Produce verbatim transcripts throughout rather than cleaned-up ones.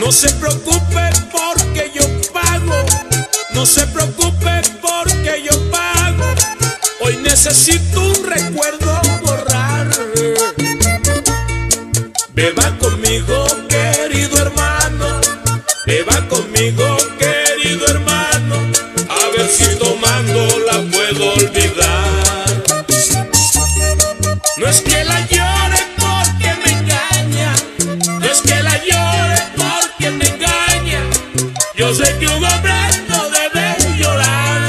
No se preocupe porque yo pago, no se preocupe porque yo pago. Hoy necesito un recuerdo borrar. Beba conmigo, querido hermano, beba conmigo, querido hermano, a ver si tomando la puedo olvidar. No es que la llore porque me engaña, no es que la llore porque me engaña. Yo sé que un hombre no debe llorar.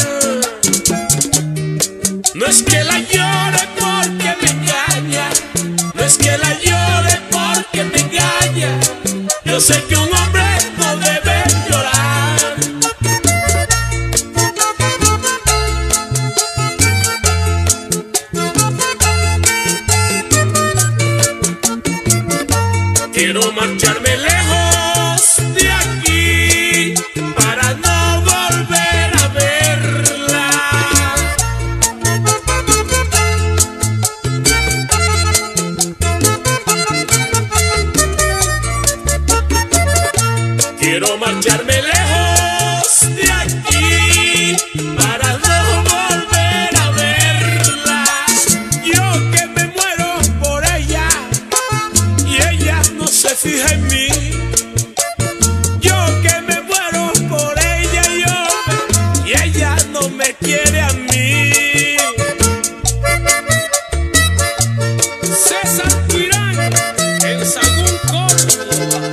No es que la llore porque me engaña, no es que la llore porque me engaña. Yo sé que un hombre no debe llorar. Quiero marcharme lejos de aquí para no volver a verla. Quiero marcharme lejos de aquí para no volver a verla. Yo que me muero por ella y ella no se fija en mí. Yo que me muero por ella, yo, y ella no me quiere a mí. César Tirán, en Sagún, Córdoba.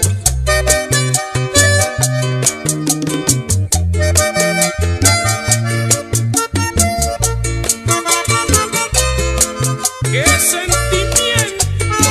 ¡Qué sentimiento!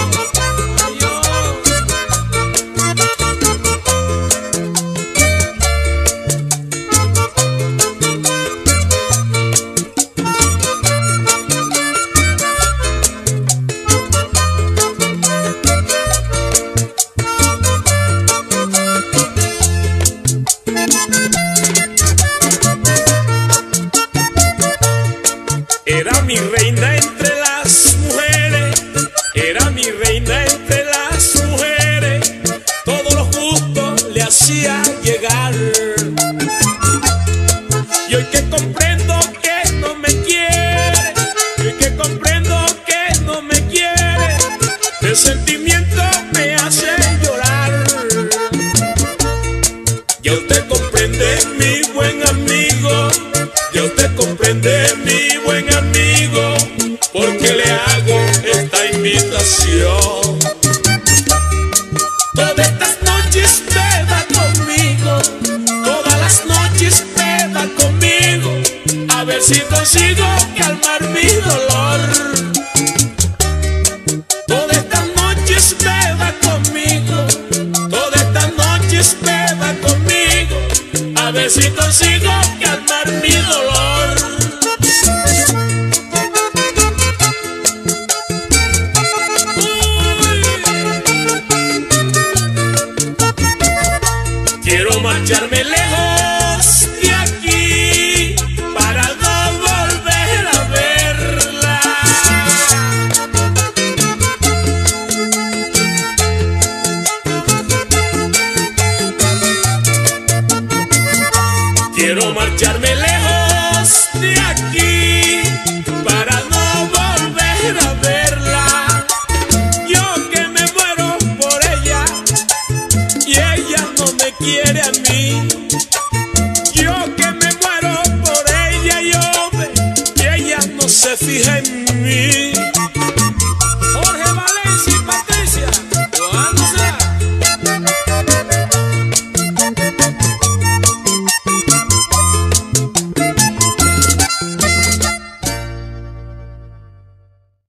Era mi reina entre las mujeres, era mi reina entre las mujeres, todo lo justo le hacía llegar. Y hoy que comprendo que no me quiere, y hoy que comprendo que no me quiere, el sentimiento me hace llorar. Ya usted comprende, mi buen amigo, ya usted comprende, mi buen amigo, porque le hago esta invitación. Todas estas noches beba conmigo, todas las noches beba conmigo, a ver si consigo calmar mi dolor. Todas estas noches beba conmigo, todas estas noches beba conmigo, a ver si consigo calmar mi dolor. Uy. Quiero marcharme lejos